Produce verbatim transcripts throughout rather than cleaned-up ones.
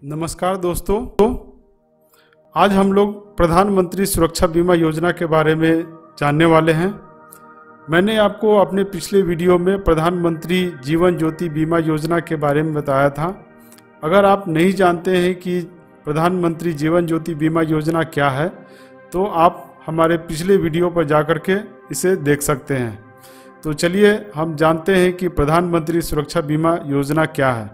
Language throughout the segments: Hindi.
नमस्कार दोस्तों, तो आज हम लोग प्रधानमंत्री सुरक्षा बीमा योजना के बारे में जानने वाले हैं। मैंने आपको अपने पिछले वीडियो में प्रधानमंत्री जीवन ज्योति बीमा योजना के बारे में बताया था। अगर आप नहीं जानते हैं कि प्रधानमंत्री जीवन ज्योति बीमा योजना क्या है तो आप हमारे पिछले वीडियो पर जाकर के इसे देख सकते हैं। तो चलिए हम जानते हैं कि प्रधानमंत्री सुरक्षा बीमा योजना क्या है।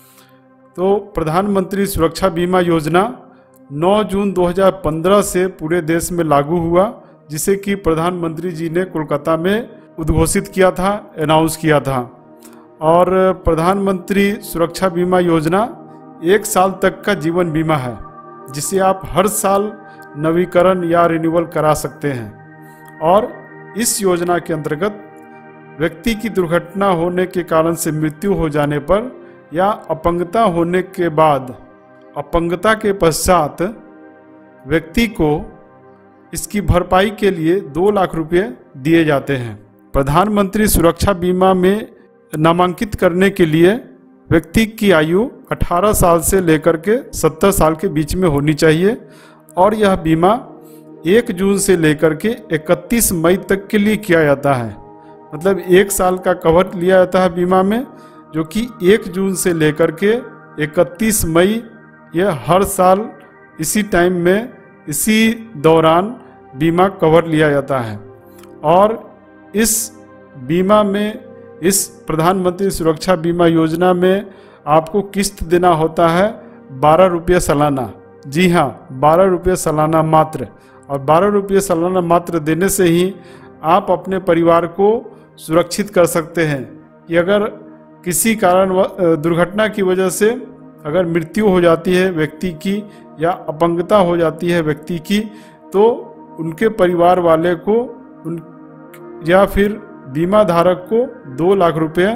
तो प्रधानमंत्री सुरक्षा बीमा योजना नौ जून दो हज़ार पंद्रह से पूरे देश में लागू हुआ, जिसे कि प्रधानमंत्री जी ने कोलकाता में उद्घोषित किया था, अनाउंस किया था। और प्रधानमंत्री सुरक्षा बीमा योजना एक साल तक का जीवन बीमा है, जिसे आप हर साल नवीकरण या रिन्यूअल करा सकते हैं। और इस योजना के अंतर्गत व्यक्ति की दुर्घटना होने के कारण से मृत्यु हो जाने पर या अपंगता होने के बाद अपंगता के पश्चात व्यक्ति को इसकी भरपाई के लिए दो लाख रुपए दिए जाते हैं। प्रधानमंत्री सुरक्षा बीमा में नामांकित करने के लिए व्यक्ति की आयु अठारह साल से लेकर के सत्तर साल के बीच में होनी चाहिए और यह बीमा एक जून से लेकर के इकतीस मई तक के लिए किया जाता है। मतलब एक साल का कवर लिया जाता है बीमा में, जो कि एक जून से लेकर के इकतीस मई, यह हर साल इसी टाइम में इसी दौरान बीमा कवर लिया जाता है। और इस बीमा में, इस प्रधानमंत्री सुरक्षा बीमा योजना में आपको किस्त देना होता है बारह रुपये सालाना। जी हाँ, बारह रुपये सालाना मात्र। और बारह रुपये सालाना मात्र देने से ही आप अपने परिवार को सुरक्षित कर सकते हैं कि अगर किसी कारण दुर्घटना की वजह से अगर मृत्यु हो जाती है व्यक्ति की या अपंगता हो जाती है व्यक्ति की, तो उनके परिवार वाले को उन या फिर बीमा धारक को दो लाख रुपए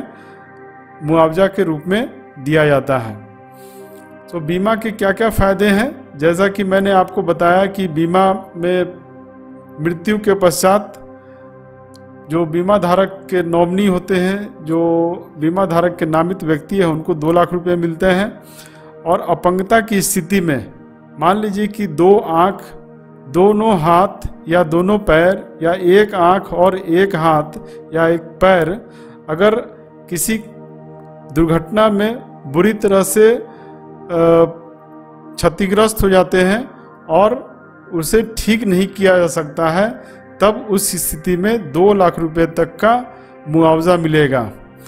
मुआवजा के रूप में दिया जाता है। तो बीमा के क्या क्या फ़ायदे हैं, जैसा कि मैंने आपको बताया कि बीमा में मृत्यु के पश्चात जो बीमा धारक के नॉमिनी होते हैं, जो बीमा धारक के नामित व्यक्ति है, उनको दो लाख रुपए मिलते हैं। और अपंगता की स्थिति में मान लीजिए कि दो आँख, दोनों हाथ या दोनों पैर या एक आँख और एक हाथ या एक पैर अगर किसी दुर्घटना में बुरी तरह से क्षतिग्रस्त हो जाते हैं और उसे ठीक नहीं किया जा सकता है, तब उस स्थिति में दो लाख रुपए तक का मुआवजा मिलेगा।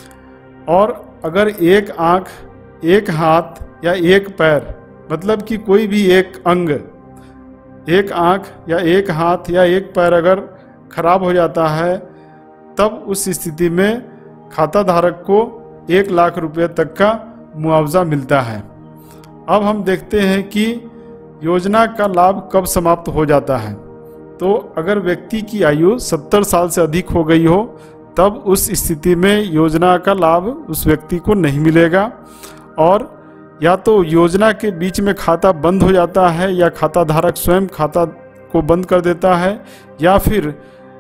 और अगर एक आँख, एक हाथ या एक पैर, मतलब कि कोई भी एक अंग, एक आँख या एक हाथ या एक पैर अगर खराब हो जाता है, तब उस स्थिति में खाता धारक को एक लाख रुपए तक का मुआवजा मिलता है। अब हम देखते हैं कि योजना का लाभ कब समाप्त हो जाता है। तो अगर व्यक्ति की आयु सत्तर साल से अधिक हो गई हो, तब उस स्थिति में योजना का लाभ उस व्यक्ति को नहीं मिलेगा। और या तो योजना के बीच में खाता बंद हो जाता है या खाता धारक स्वयं खाता को बंद कर देता है, या फिर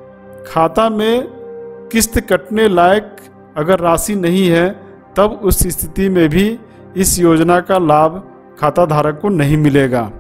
खाता में किस्त कटने लायक अगर राशि नहीं है, तब उस स्थिति में भी इस योजना का लाभ खाता धारक को नहीं मिलेगा।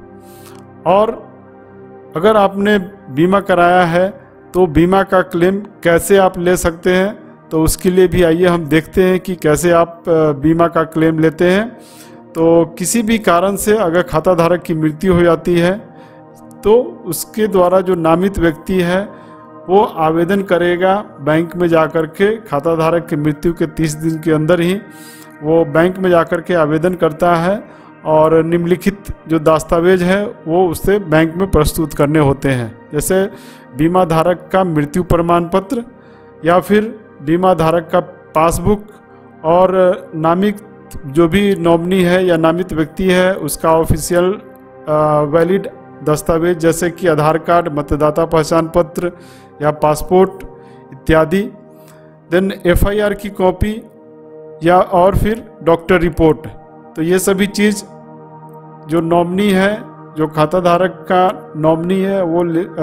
और अगर आपने बीमा कराया है तो बीमा का क्लेम कैसे आप ले सकते हैं, तो उसके लिए भी आइए हम देखते हैं कि कैसे आप बीमा का क्लेम लेते हैं। तो किसी भी कारण से अगर खाता धारक की मृत्यु हो जाती है तो उसके द्वारा जो नामित व्यक्ति है वो आवेदन करेगा बैंक में जाकर के। खाता धारक की मृत्यु के तीस दिन के अंदर ही वो बैंक में जाकर के आवेदन करता है और निम्नलिखित जो दस्तावेज है वो उससे बैंक में प्रस्तुत करने होते हैं, जैसे बीमा धारक का मृत्यु प्रमाण पत्र या फिर बीमा धारक का पासबुक, और नामित जो भी नॉमिनी है या नामित व्यक्ति है उसका ऑफिशियल वैलिड दस्तावेज, जैसे कि आधार कार्ड, मतदाता पहचान पत्र या पासपोर्ट इत्यादि। देन एफ आई आर की कॉपी या और फिर डॉक्टर रिपोर्ट। तो ये सभी चीज़ जो नॉमिनी है, जो खाता धारक का नॉमिनी है, वो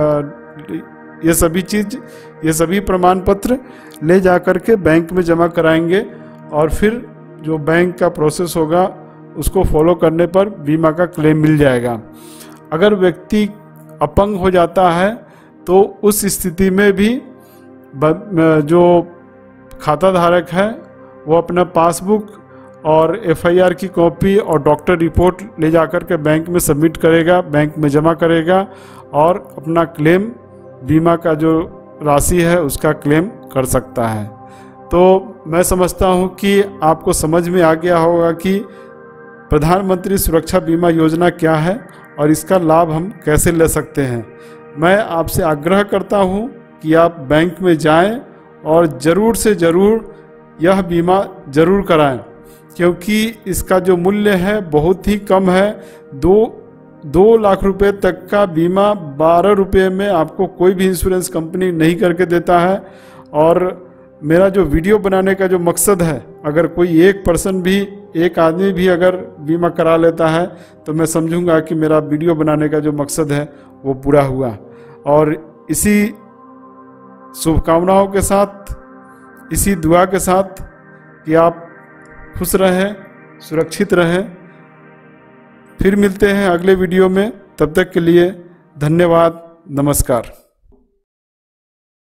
आ, ये सभी चीज़, ये सभी प्रमाण पत्र ले जा कर के बैंक में जमा कराएंगे। और फिर जो बैंक का प्रोसेस होगा उसको फॉलो करने पर बीमा का क्लेम मिल जाएगा। अगर व्यक्ति अपंग हो जाता है तो उस स्थिति में भी जो खाता धारक है वो अपना पासबुक और एफ आई आर की कॉपी और डॉक्टर रिपोर्ट ले जाकर के बैंक में सबमिट करेगा, बैंक में जमा करेगा और अपना क्लेम, बीमा का जो राशि है उसका क्लेम कर सकता है। तो मैं समझता हूं कि आपको समझ में आ गया होगा कि प्रधानमंत्री सुरक्षा बीमा योजना क्या है और इसका लाभ हम कैसे ले सकते हैं। मैं आपसे आग्रह करता हूं कि आप बैंक में जाएं और ज़रूर से ज़रूर यह बीमा ज़रूर कराएं, क्योंकि इसका जो मूल्य है बहुत ही कम है। दो दो लाख रुपए तक का बीमा बारह रुपये में आपको कोई भी इंश्योरेंस कंपनी नहीं करके देता है। और मेरा जो वीडियो बनाने का जो मकसद है, अगर कोई एक पर्सन भी, एक आदमी भी अगर बीमा करा लेता है तो मैं समझूंगा कि मेरा वीडियो बनाने का जो मकसद है वो पूरा हुआ। और इसी शुभकामनाओं के साथ, इसी दुआ के साथ कि आप खुश रहें, सुरक्षित रहें। फिर मिलते हैं अगले वीडियो में, तब तक के लिए धन्यवाद, नमस्कार।